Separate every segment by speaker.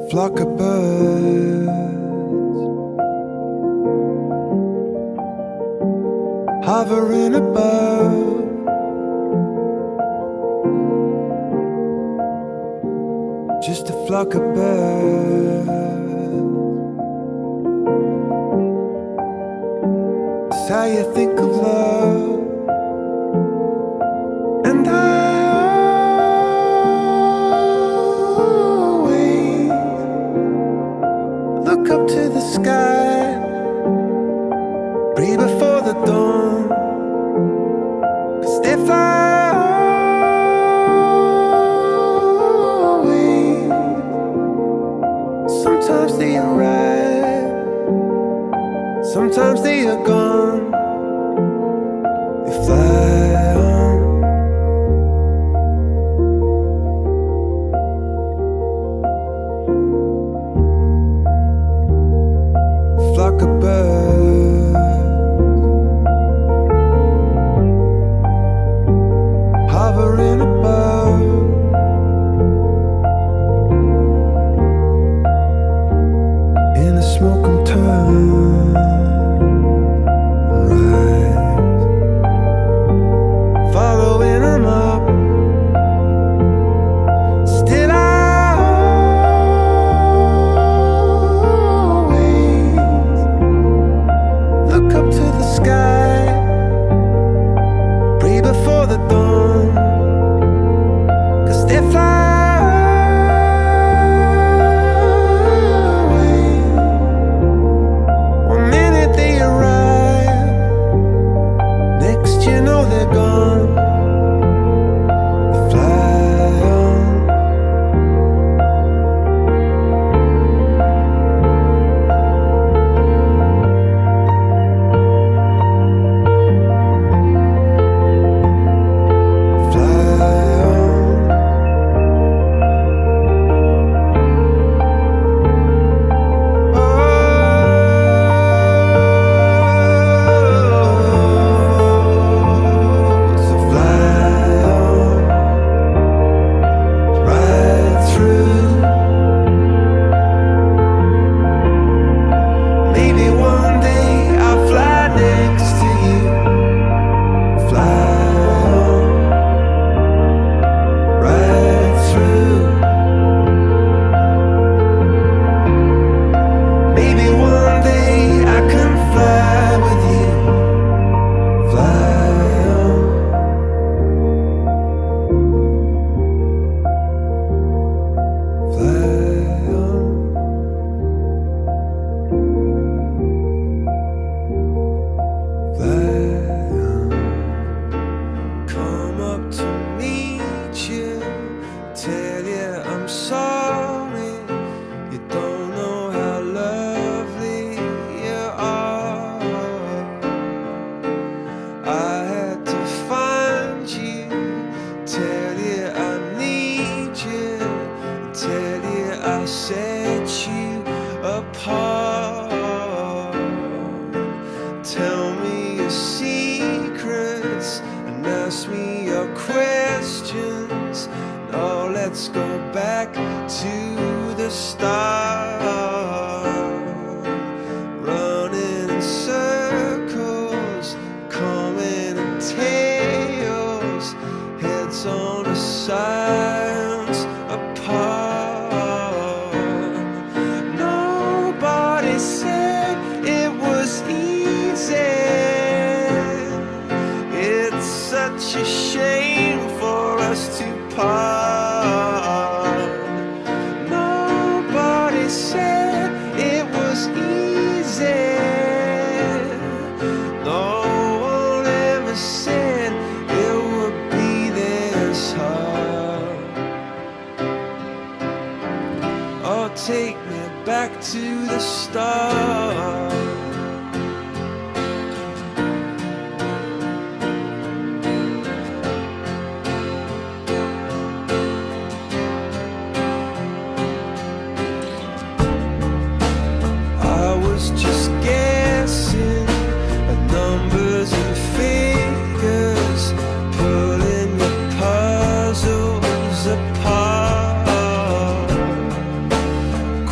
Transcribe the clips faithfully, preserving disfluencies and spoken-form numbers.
Speaker 1: flock of birds hovering above. Just a flock of birds. It's how you think of love. And I always look up to the sky, breathe before the dawn, 'cause they fly away. Sometimes they arrive, sometimes they are gone. They fly on. Flock of birds hovering above. In the smoke I'm turn and rise, following them up. Still I always look up to the sky, breathe before the dawn, 'cause they fly away. One minute they arrive, next you know they're gone. They fly on. Come up to meet you, tell you I'm sorry. You don't know how lovely you are. I had to find you, tell you I need you, tell you I set you apart. Tell me your secrets and ask me your questions. Now let's go back to the start. Running in circles, coming in tails, heads on the sides apart. Nobody said it was easy. It's such a shame for us to part. Nobody said it was easy. No one ever said it would be this hard. Oh, take me back to the start. Just guessing at numbers and figures, pulling the puzzles apart.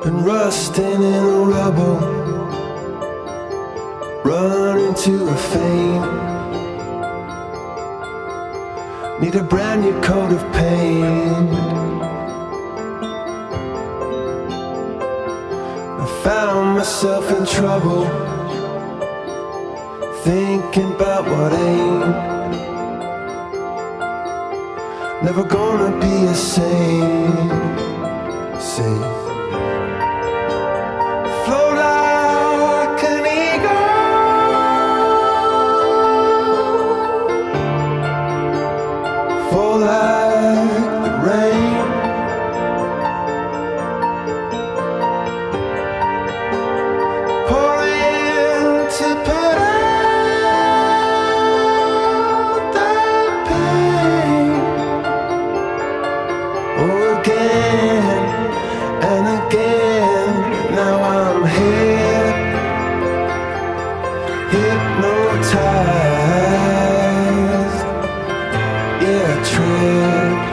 Speaker 1: and rusting in the rubble, running to a fame. Need a brand new coat of paint. I found myself in trouble, thinking about what ain't never gonna be the same. Say, flow like an eagle, fall like the rain, pour in to put out the pain. Oh, again and again, now I'm hip, hypnotized, yeah, tripped.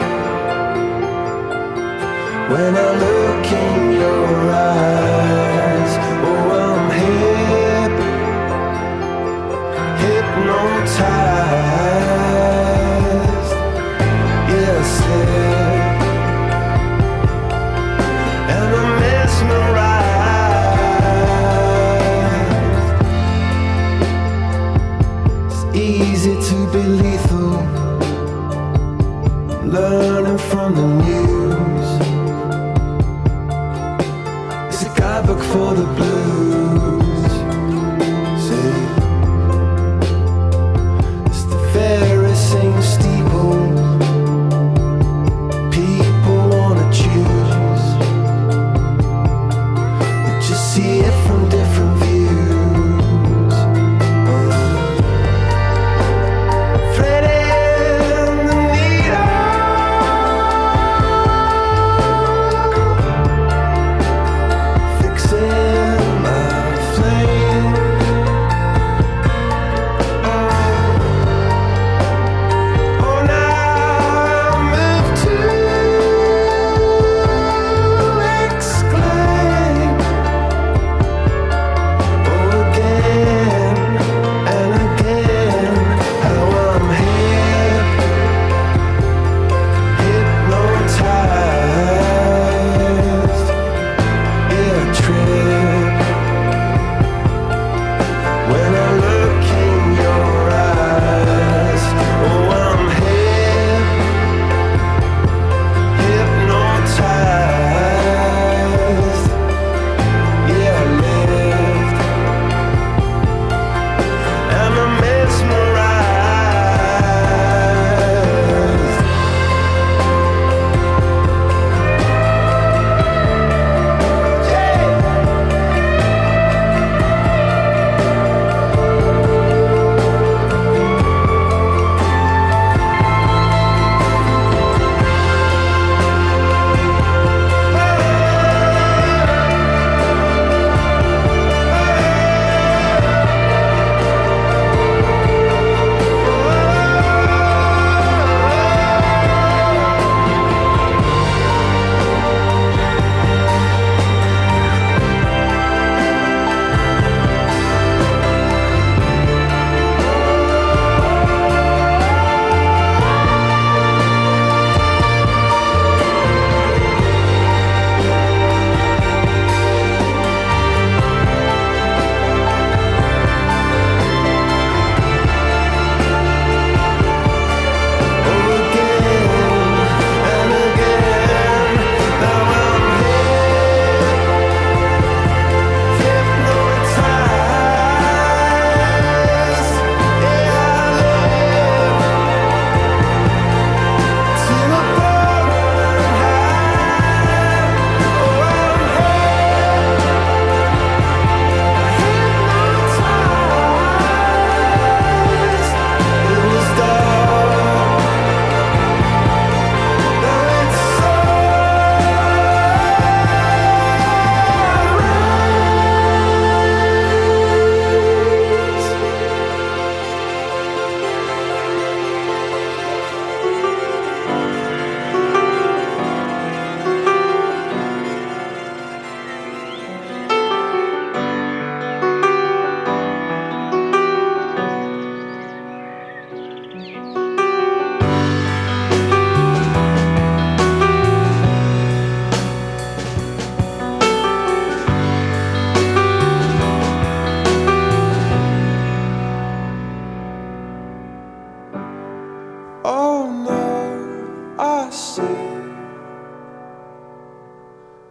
Speaker 1: When I look in your eyes, oh, I'm hip, hypnotized, yeah, slip. And I'm mesmerized. It's easy to be lethal, learning from the news. It's a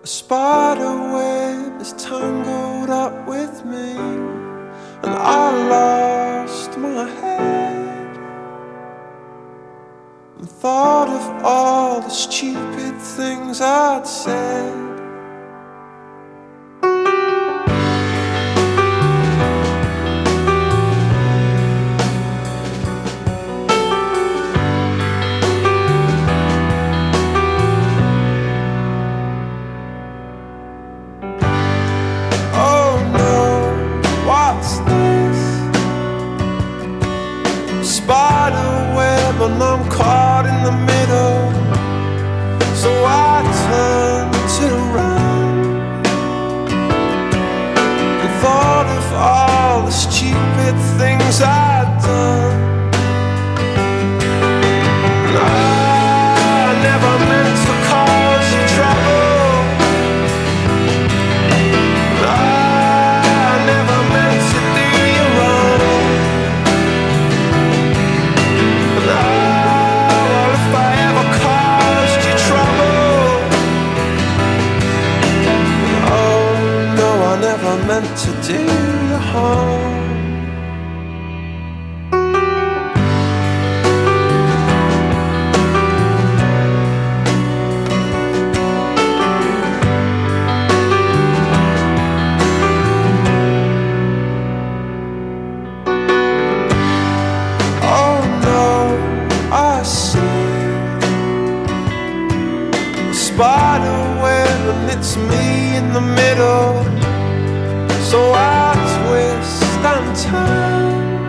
Speaker 1: A spider web is tangled up with me, and I lost my head and thought of all the stupid things I'd said. Spider web and I'm caught in the middle, so I turned it around and thought of all the stupid things I'd done. And I never meant to cause you trouble, and I never meant to do you wrong. Meant to do you harm. Oh no, I see a spider web and it's me in the middle, so I twist and turn,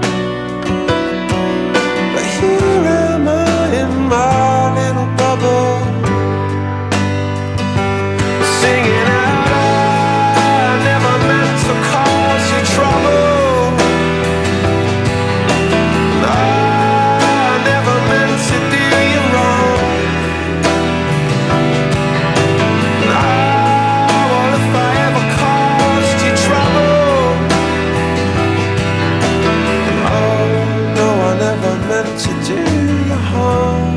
Speaker 1: but here am I in my little bubble, singing out, I never meant to cause you trouble, I never meant to do you wrong. Ah, well, if I ever caused you trouble, meant to do you harm.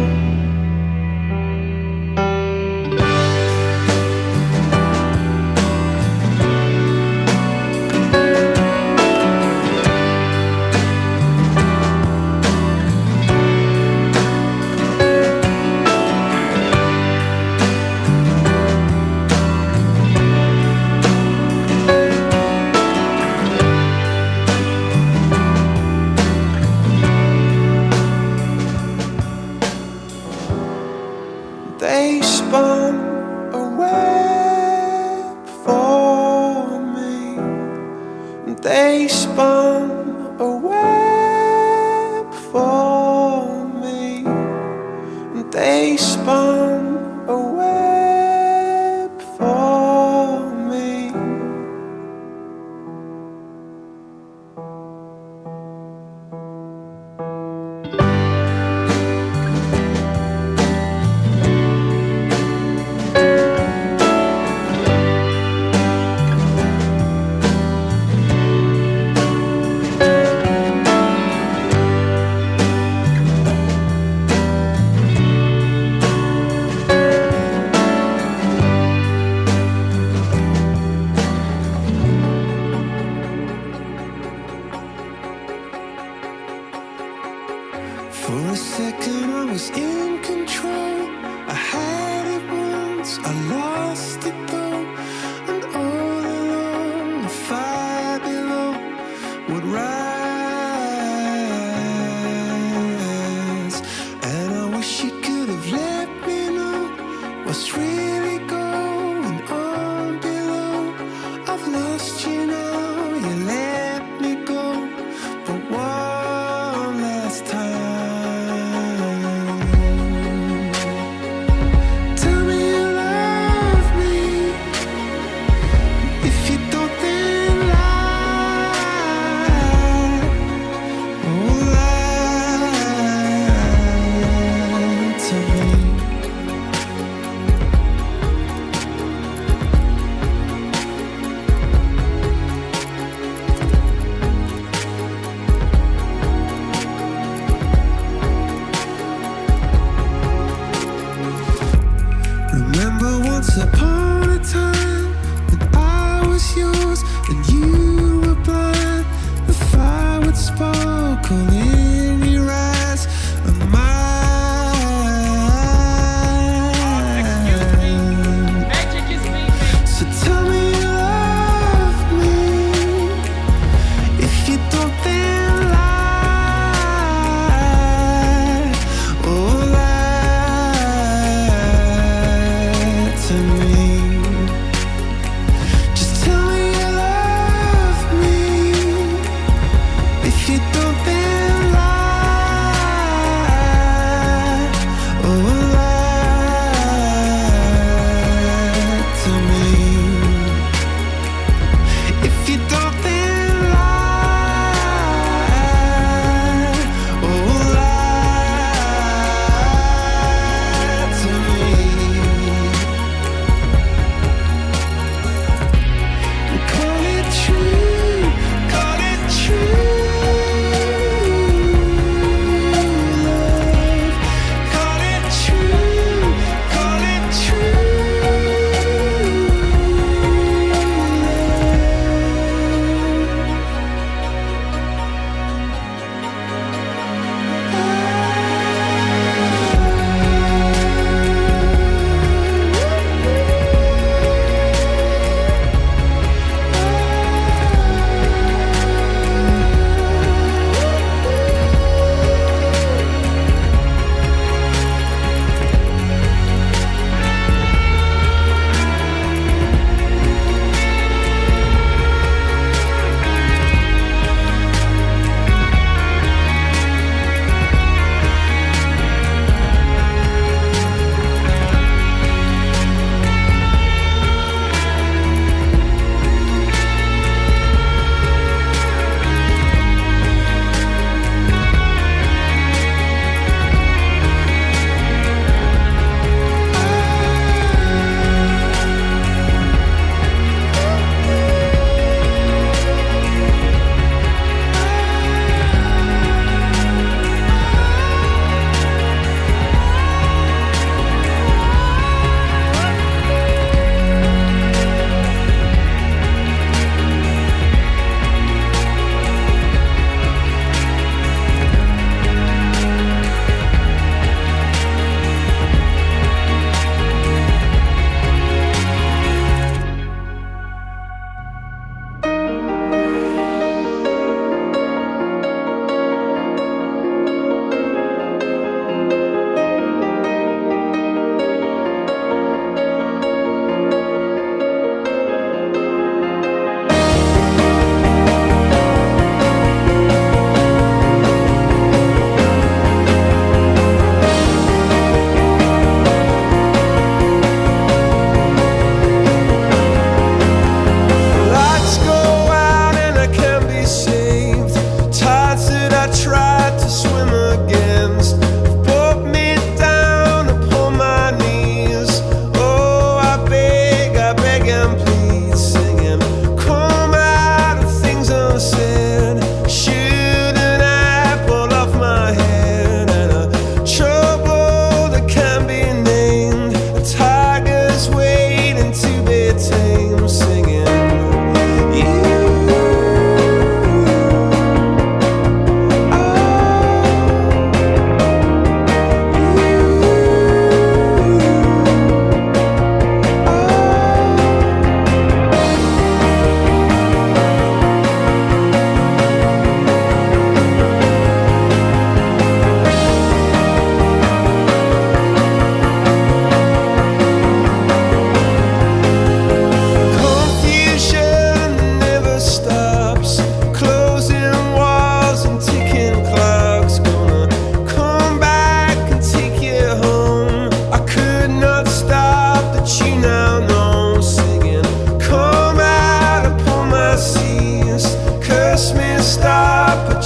Speaker 1: They spun a web for me. They spun a web for me. They spun a web for me. For a second I was in control. I had it once, I lost it though. And all along the fire below would rise. And I wish you could have let me know what's really going on below. I've lost you now, you let me go, but one last time. Remember once upon a time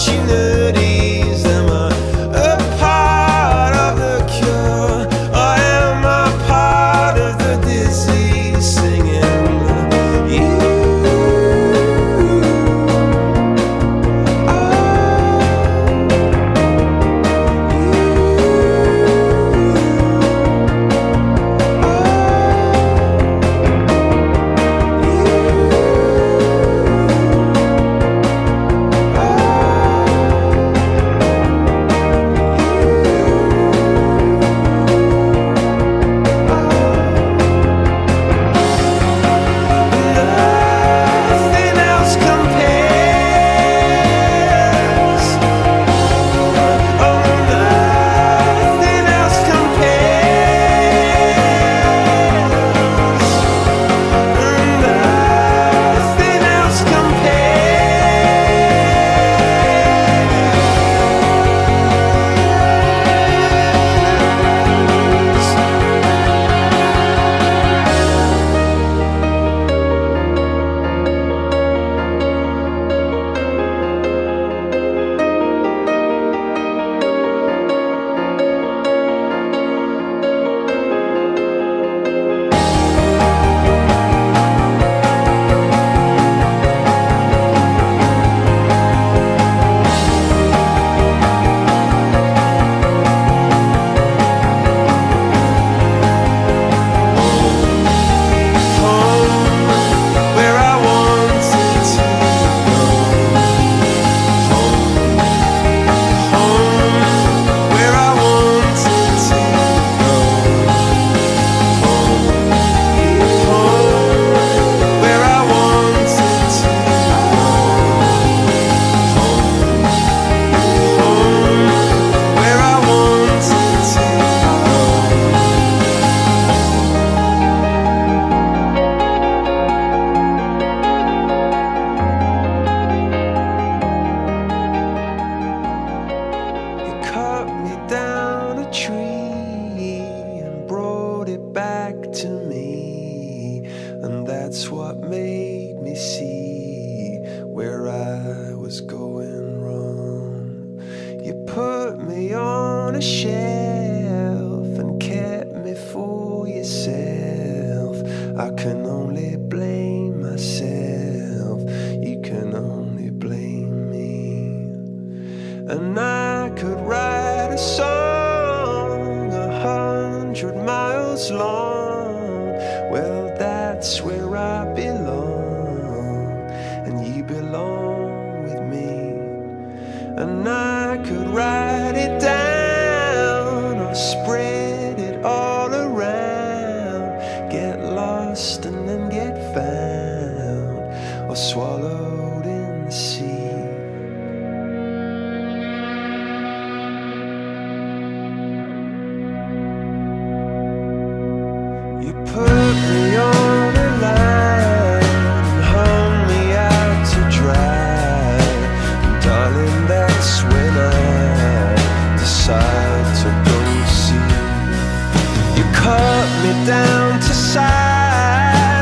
Speaker 1: opportunities. Am I a part of the cure, or am I part of the disease? Singing you. That's what made me see where I was going wrong. You put me on a shelf and kept me for yourself. I can only blame myself. You can only blame me. And I could write a song a hundred miles long. Well, that's where I belong, and you belong with me. And I could write it down or spread it all around, get lost and then get found, or swallowed in the sea. You put me on a line and hung me out to dry, and darling, that's when I decide to go see. You cut me down to size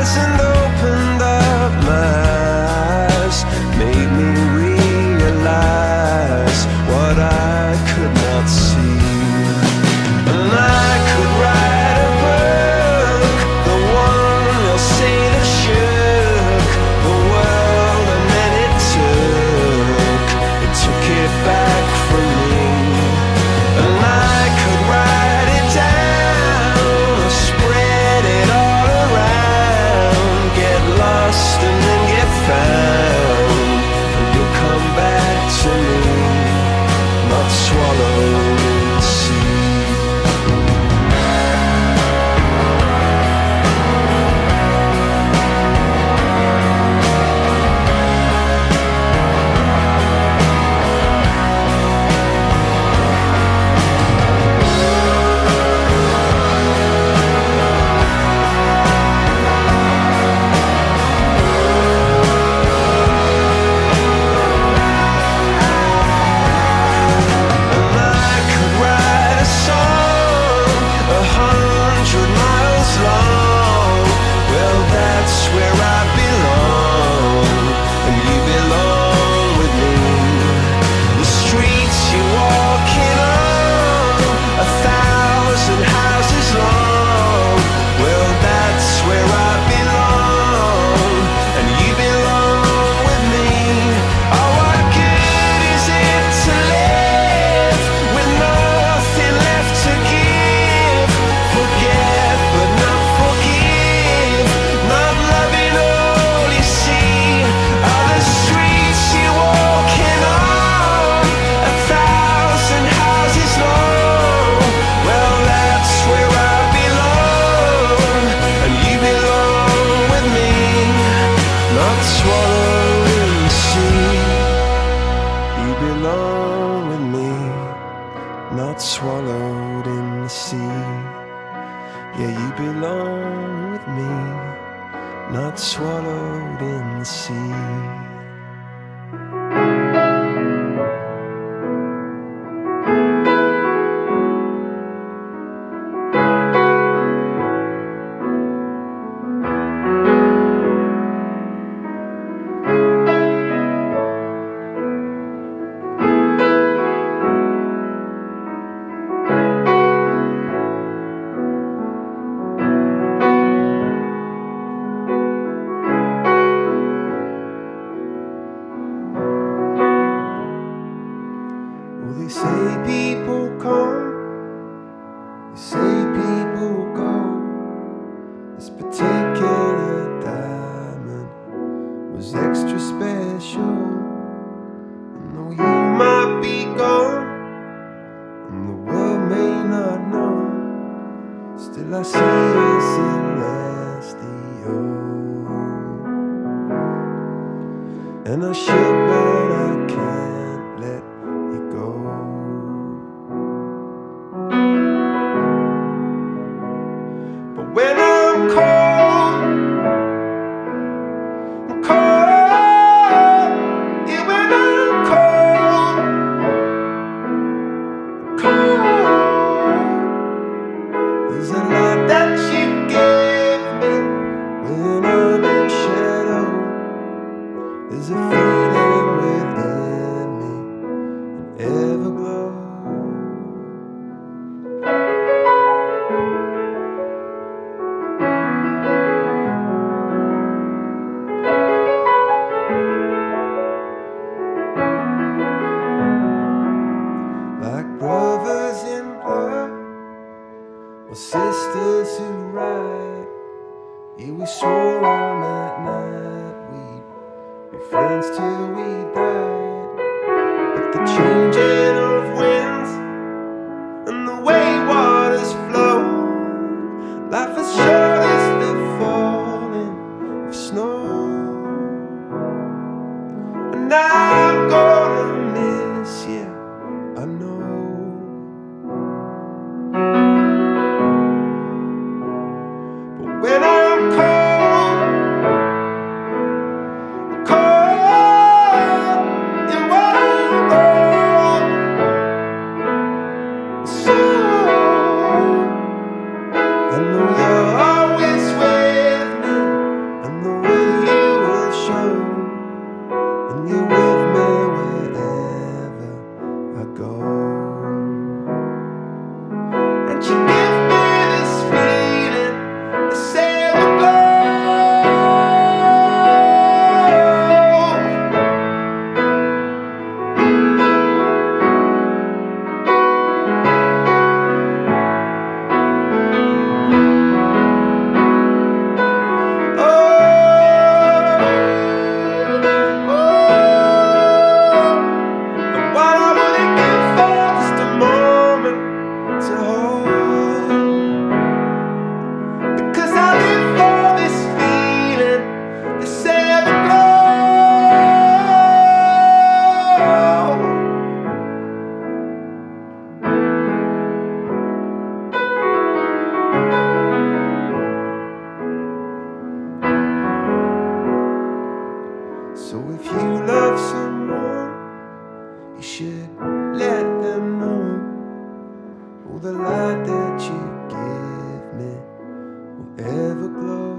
Speaker 1: not swallowed in the sea. They say people come, they say people go. This particular diamond was extra special. And though you might be gone, and the world may not know, still I see a celestial. And I should, but I can't let you go. But when I'm cold, I'm cold. Yeah, when I'm cold, I'm cold. There's a lot that you give me when I'm in shadow. There's a feeling within me, an everglow. Like brothers in blood, or sisters who ride. Yeah, we swore on that night we'd be friends till we died. But the changing of winds and the way waters flow, life is short as the falling of snow. And I'm gonna miss you, I know. But when I'm cold, I'm cold. And when I'm cold, so I know you're always with me, and the way you will show, and you're with me wherever I go. And you give me this feeling, this everglow. Oh, oh, and what I wouldn't give for just a moment to hold, because I live for this feeling, this everglow. So if you love someone, you should let them know. Oh, the light that you give me will ever glow.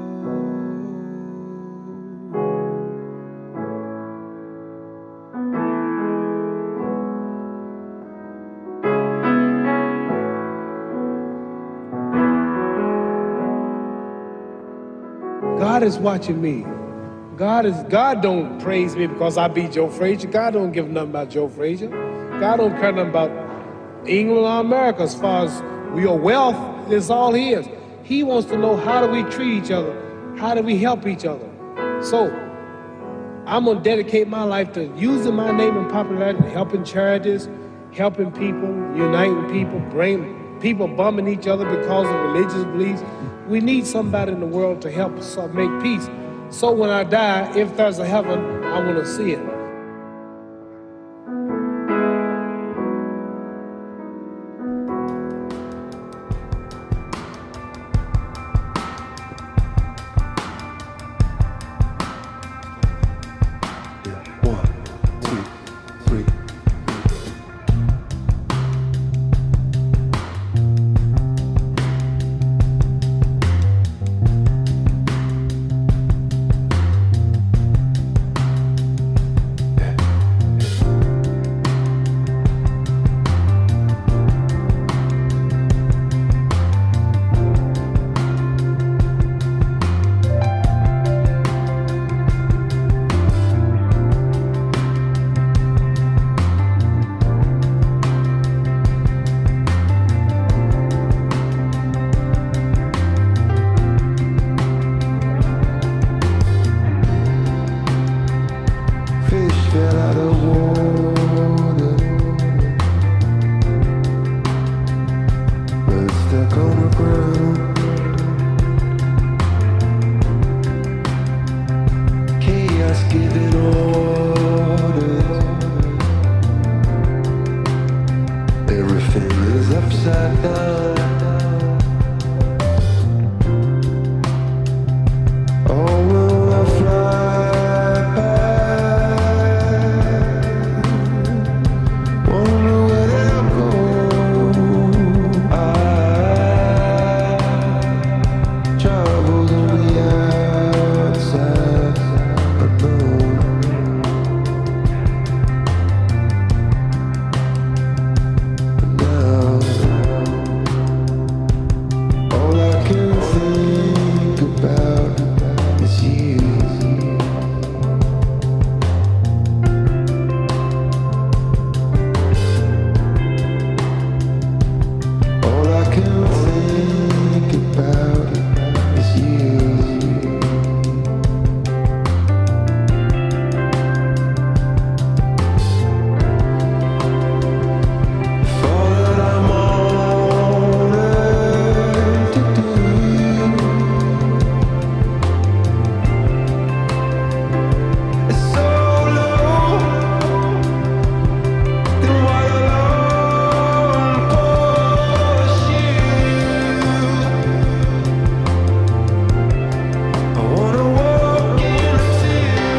Speaker 2: God is watching me. God is God don't praise me because I beat Joe Frazier. God don't give nothing about Joe Frazier. God don't care nothing about England or America as far as your wealth is all his. He wants to know, how do we treat each other? How do we help each other? So I'm gonna dedicate my life to using my name and popularity, helping charities, helping people, uniting people, bringing people bumming each other because of religious beliefs. We need somebody in the world to help us make peace. So when I die, if there's a heaven, I want to see it.
Speaker 1: giving orders. Everything is upside down. Oh, will I fly back? Wonder where they'll go. I traveled on the outside, but no. Now, all I can think about is you. All I can think about is you. If all that I'm on earth to do is so low, then why alone pursue? I wanna walk into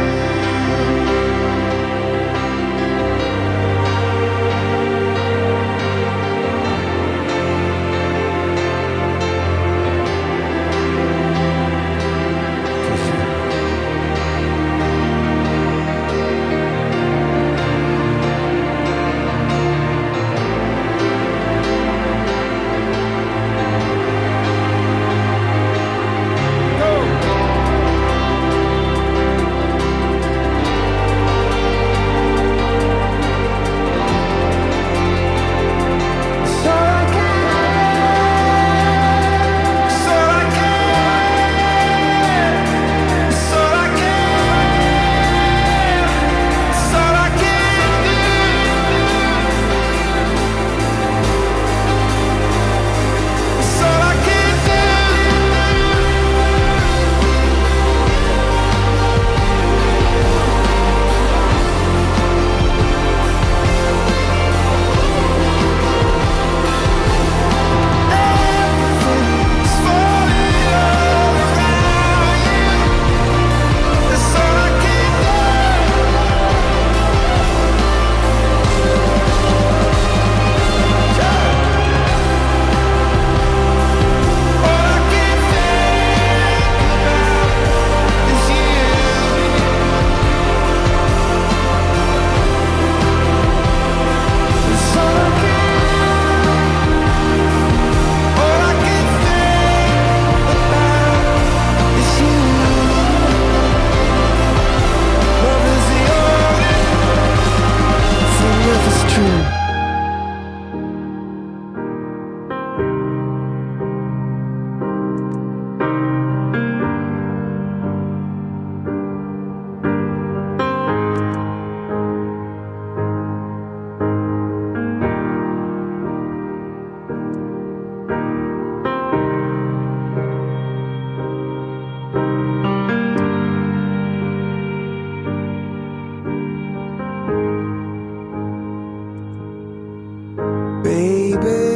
Speaker 1: baby,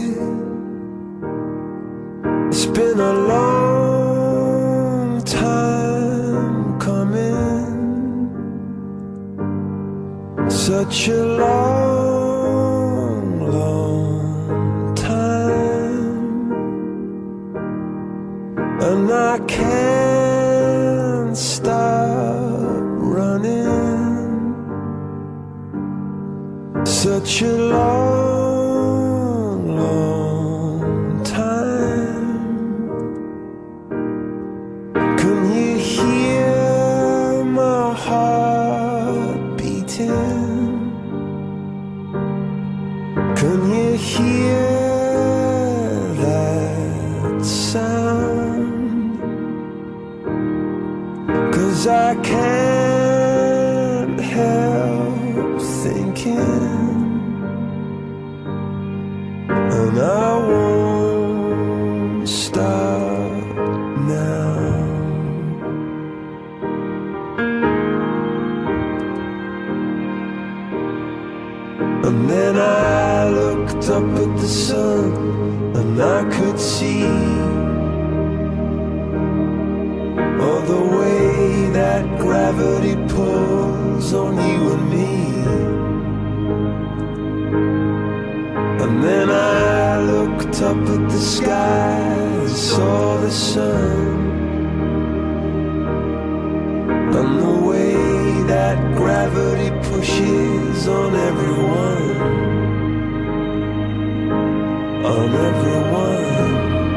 Speaker 1: it's been a long time coming, such a long, long time, and I can't stop running, such a long, long time. Can you hear my heart beating? Can you hear that sound? 'Cause I can't help thinking, and I won't stop now. gravity pulls on you and me. And then I looked up at the sky and saw the sun, and the way that gravity pushes on everyone, on everyone.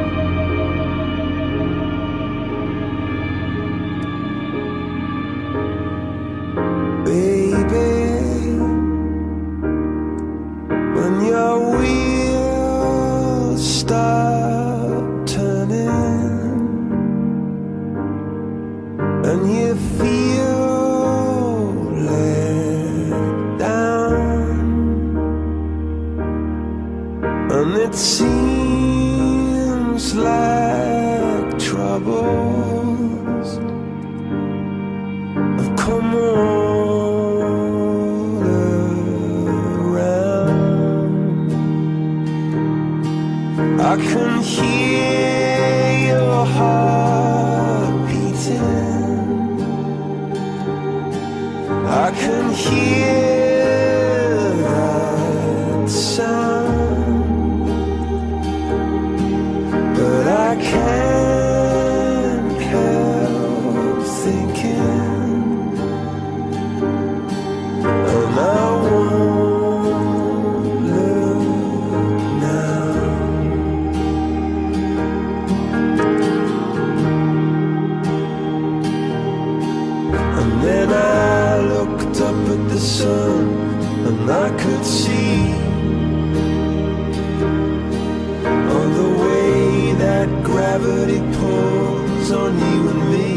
Speaker 1: Baby, when your wheels start turning and you feel let down, and it seems like troubles have come all around, I can hear your heart beating, I can hear that sound, but I can't help thinking, and I won't look now. And then I looked up at the sun, and I could see on the way that gravity pulls on you and me.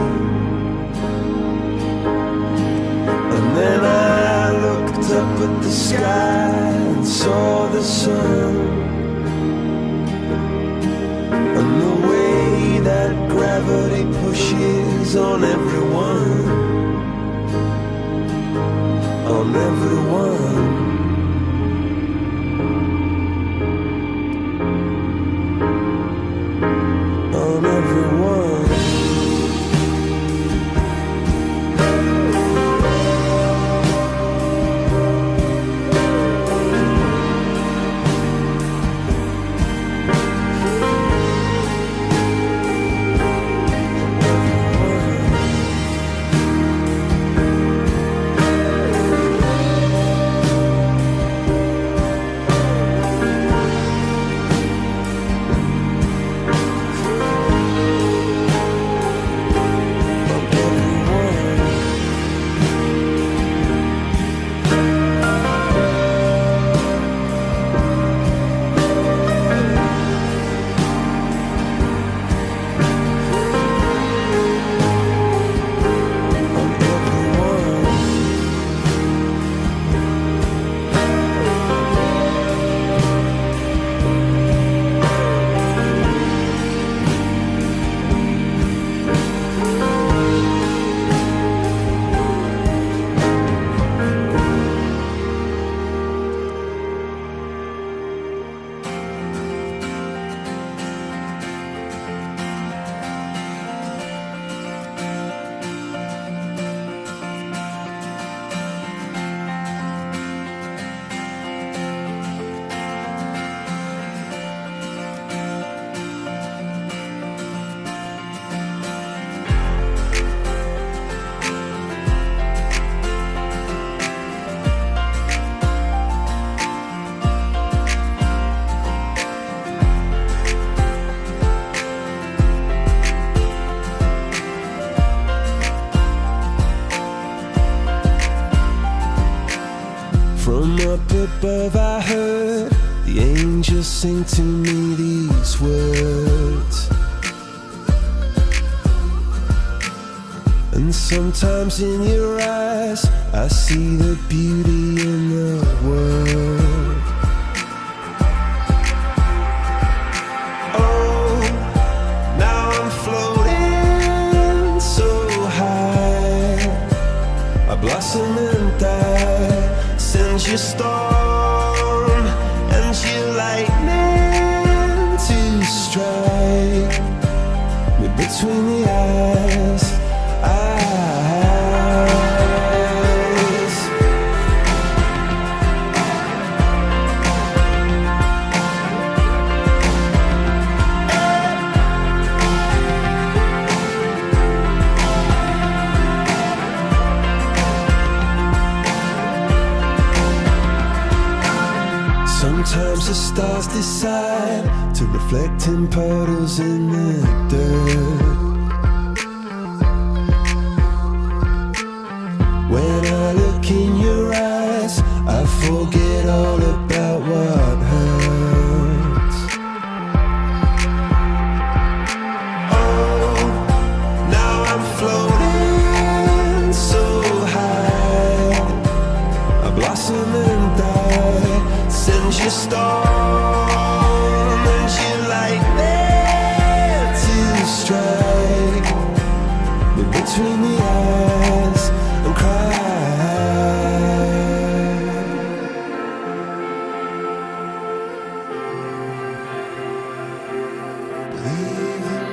Speaker 1: And then I looked up at the sky and saw the sun, and the way that gravity pushes on everyone, on everyone. On everyone. From up above I heard the angels sing to me these words, and sometimes in your eyes I see the beauty in the world. Oh, now I'm floating so high, I blossom and die. Send your storm and your lightning to strike me between the eyes. I Sometimes the stars decide to reflect in puddles in the dirt. When I look in your eyes, I forget all about what hurts. Oh, now I'm floating so high, I blossom and die. Since you storm and you like there to strike, but between the eyes I'm crying. Believe in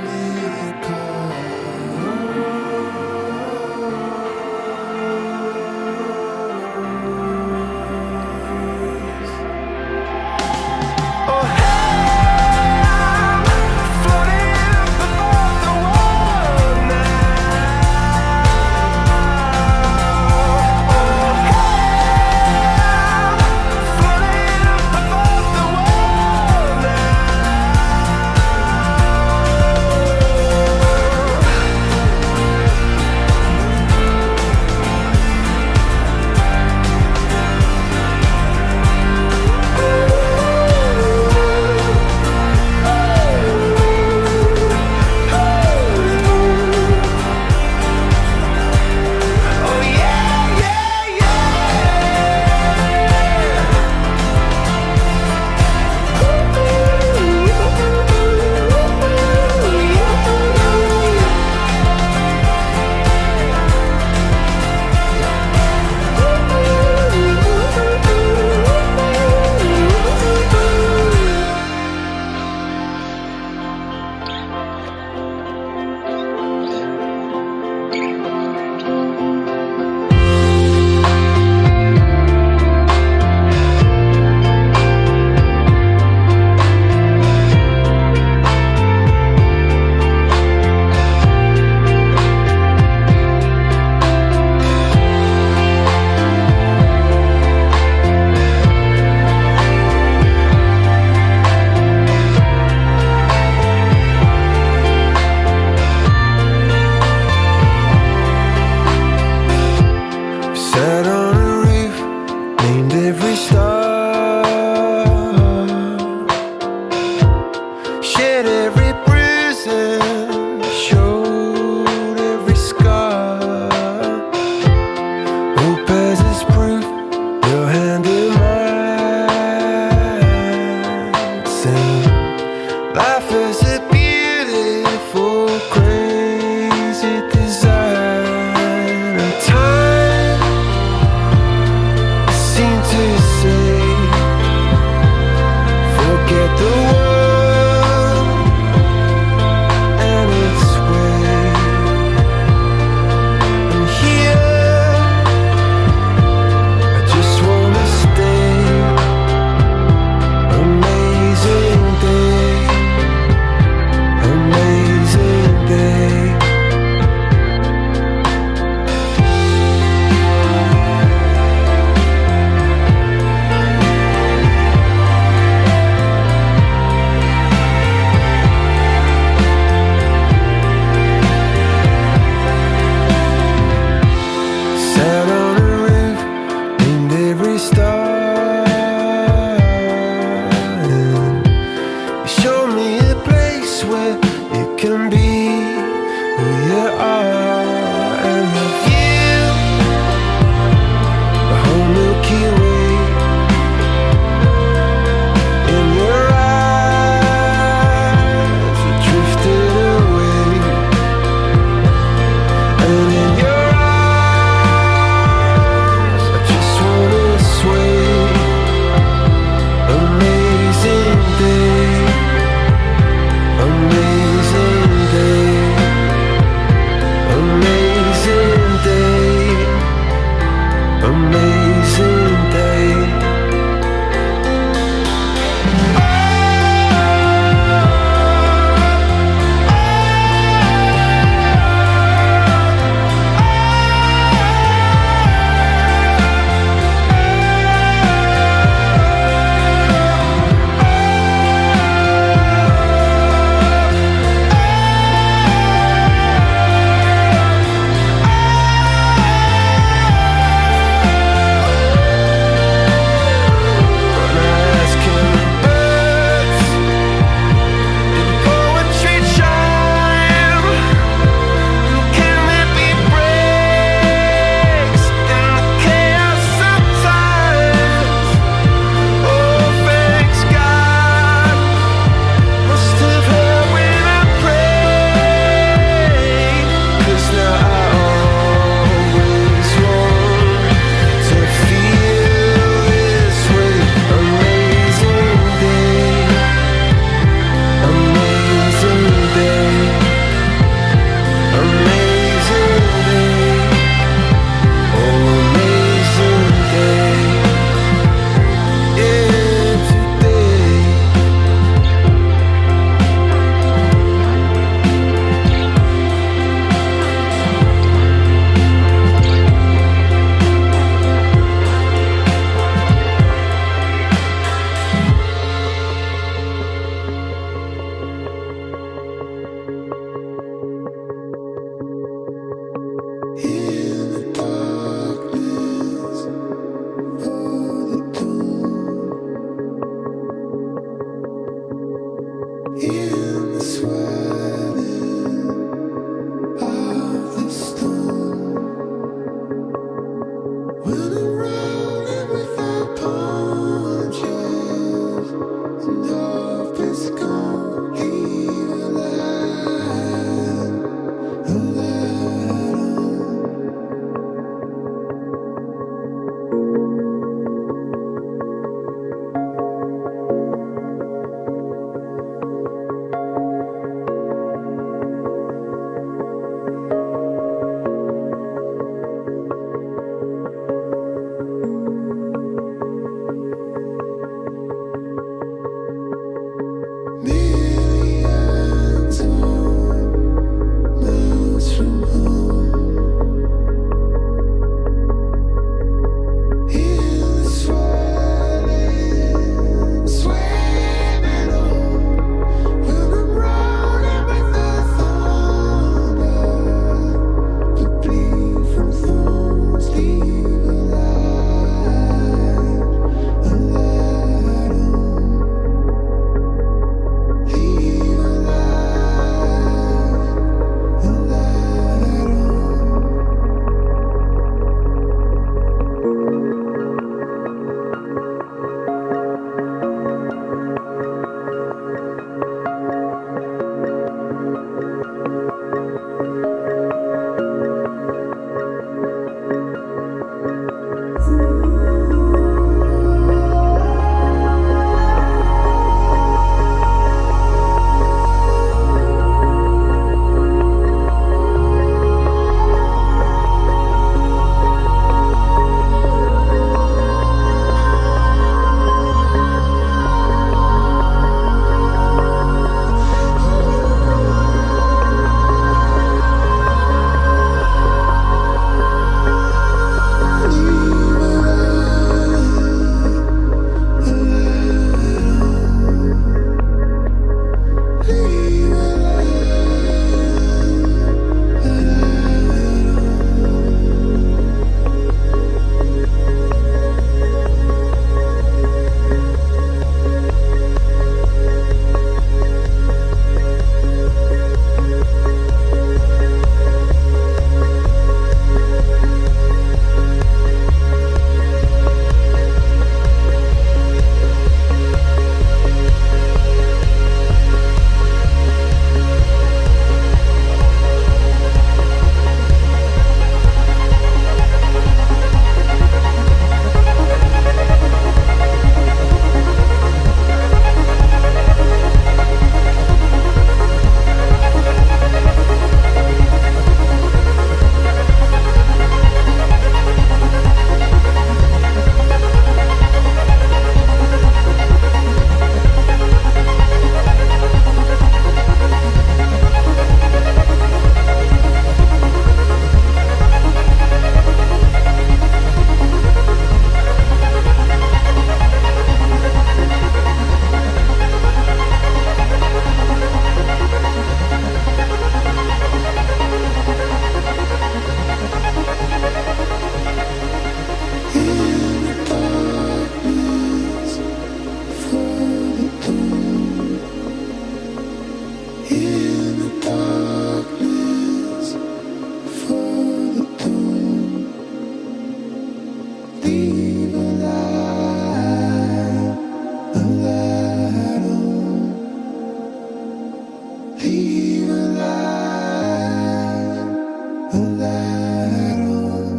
Speaker 1: hat on.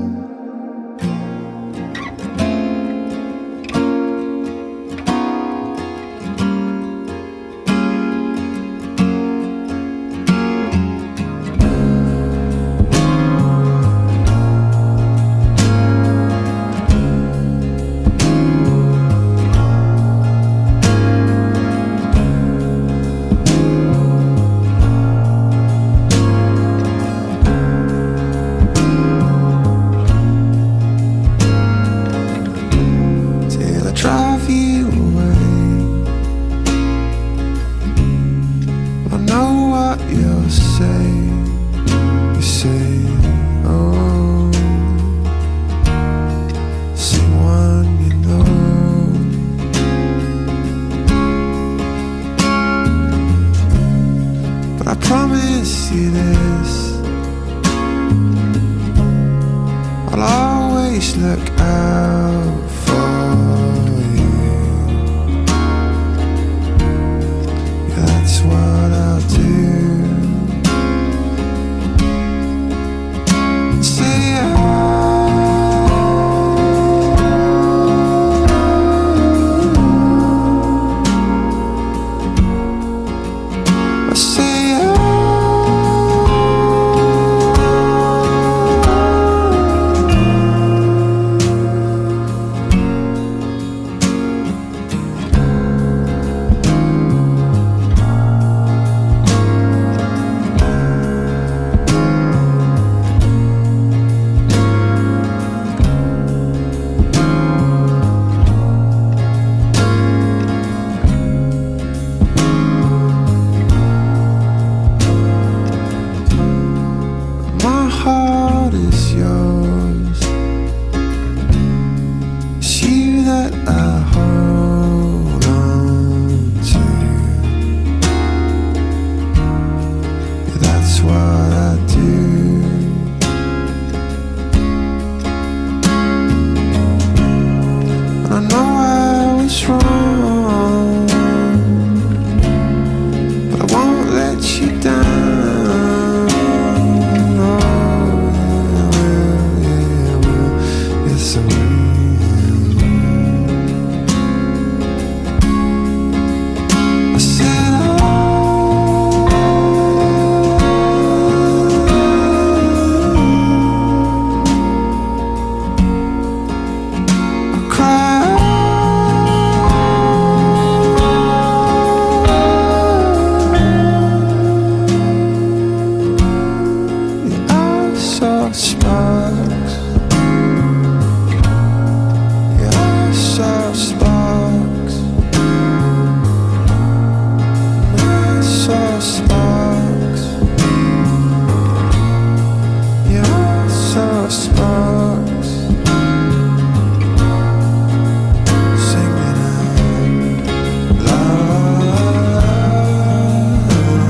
Speaker 1: Drive you away. I know what you'll say. You say, oh, someone you know. But I promise you this, I'll always look out for. That's what I'll do. Say I, I say I, my heart is yours. It's you that I hold on to. Yeah, that's what I do. And I know I was wrong, but I won't let you down. Sparks, yeah, I saw sparks, I saw sparks, yeah, I saw sparks, singing out love,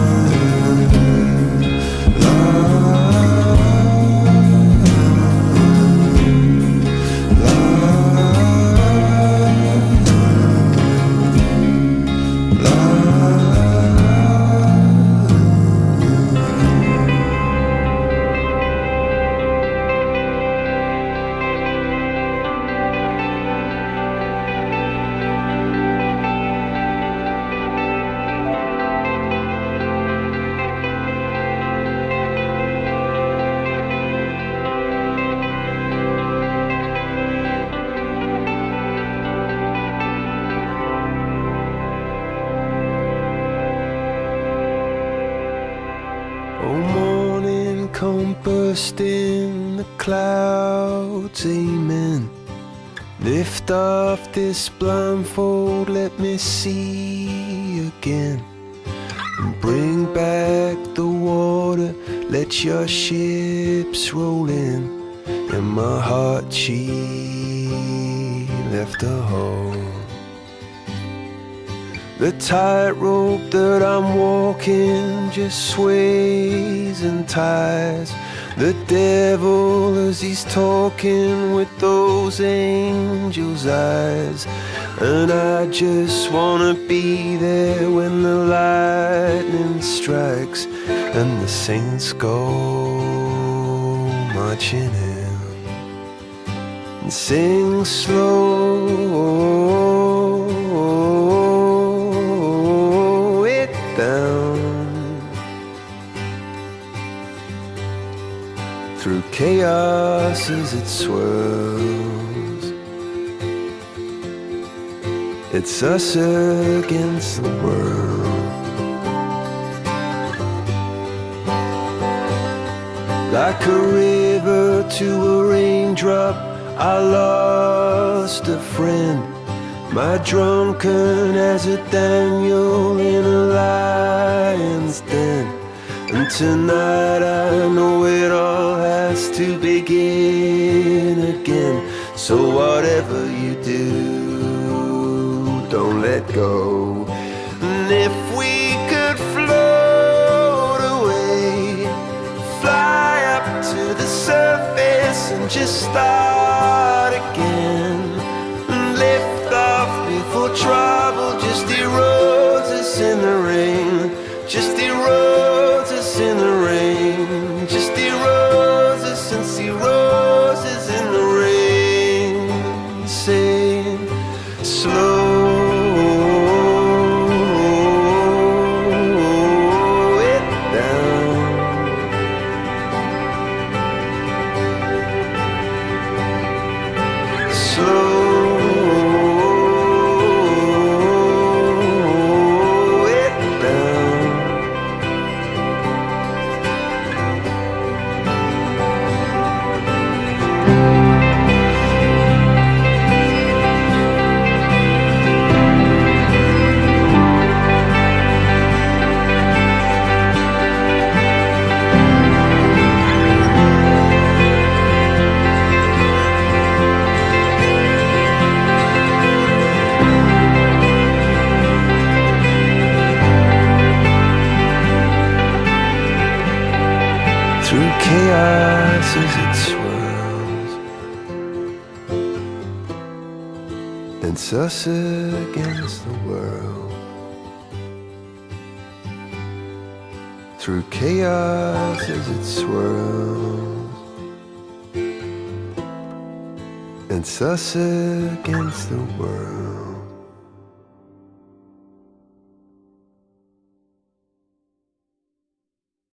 Speaker 1: oh, morning come bursting the clouds, amen. Lift off this blindfold, let me see again. And bring back the water, let your ships roll in. In my heart she left a hole. The tightrope that I'm walking just sways and ties. The devil as he's talking with those angels' eyes. And I just wanna be there when the lightning strikes and the saints go my marching in and sing slow it down through chaos as it swirls. It's us against the world. Like a river to a raindrop, I lost a friend. My drunken as a Daniel in a lion's den. And tonight I know it all has to begin again. So whatever you do, don't let go. And if we could float away, fly up to the surface and just start again, and lift off before trouble just erodes us in the rain, just erodes us in the rain, just erodes us and see roses in the rain. Say slow it down. Slow it down. Through chaos as it swirls, it's us against the world. Through chaos as it swirls, it's us against the world.